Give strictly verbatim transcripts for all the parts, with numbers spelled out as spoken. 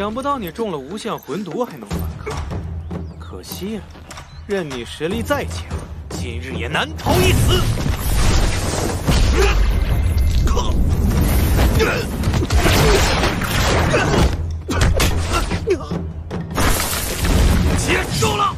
想不到你中了无相魂毒还能反抗，可惜啊，任你实力再强，今日也难逃一死。结束了。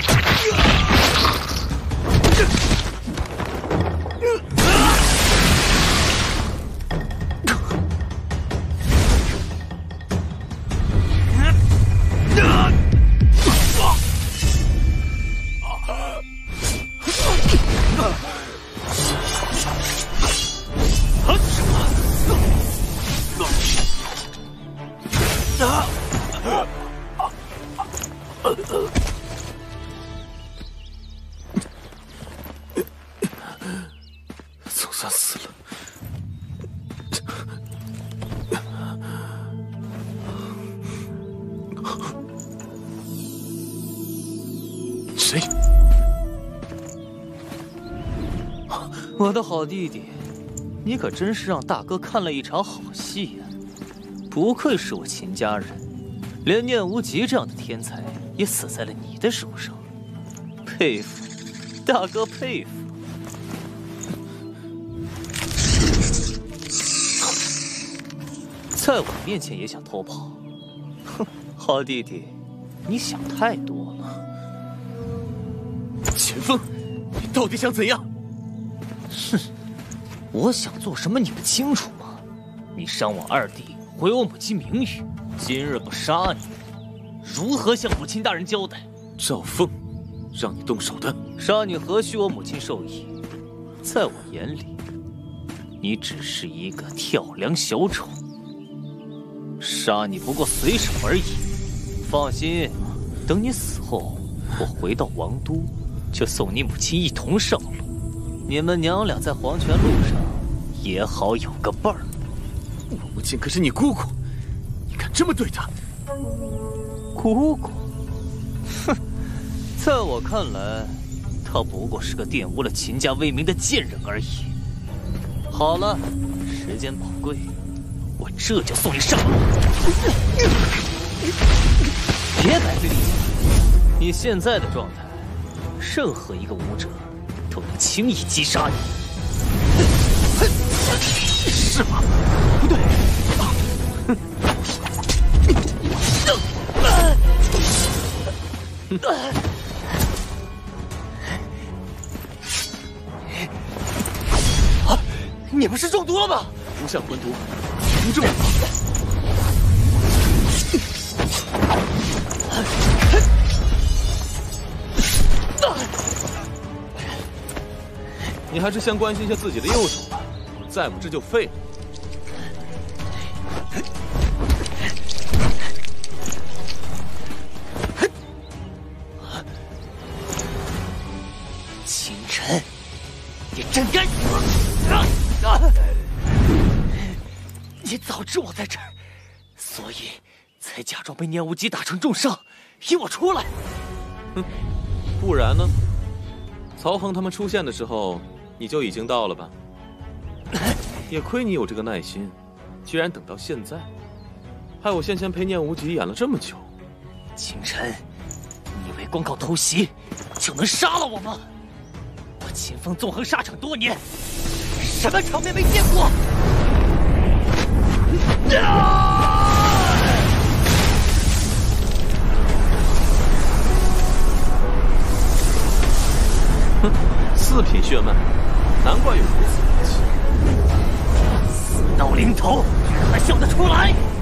总算死了。谁？ 我的好弟弟，你可真是让大哥看了一场好戏呀！不愧是我秦家人，连念无极这样的天才也死在了你的手上，佩服，大哥佩服。 在我面前也想偷跑，哼，好弟弟，你想太多了。 钱枫，你到底想怎样？ 哼，我想做什么你不清楚吗？你伤我二弟，毁我母亲名誉，今日不杀你，如何向母亲大人交代？ 赵凤，让你动手的， 杀你何须我母亲授意？在我眼里，你只是一个跳梁小丑。 杀你不过随手而已，放心，等你死后，我回到王都，就送你母亲一同上路。你们娘俩在黄泉路上也好有个伴儿。 我母亲可是你姑姑，你敢这么对她？ 姑姑？哼，在我看来，她不过是个玷污了秦家威名的贱人而已。好了，时间宝贵。 我这就送你上路！别白费力气，你现在的状态，任何一个武者都能轻易击杀你。 是吗？不对。 啊！你不是中毒了吗？ 无相魂毒。 不中。 你还是先关心一下自己的右手吧，再不这就废了。 秦晨，你真该死！啊啊 你早知我在这儿，所以才假装被念无极打成重伤，引我出来。 哼，不然呢？曹恒他们出现的时候，你就已经到了吧？也亏你有这个耐心，居然等到现在，害我先前陪念无极演了这么久。 秦晨，你以为光靠偷袭就能杀了我吗？我秦风纵横沙场多年，什么场面没见过？ 哼，四品血脉，难怪有如此人气。 死到临头还笑得出来？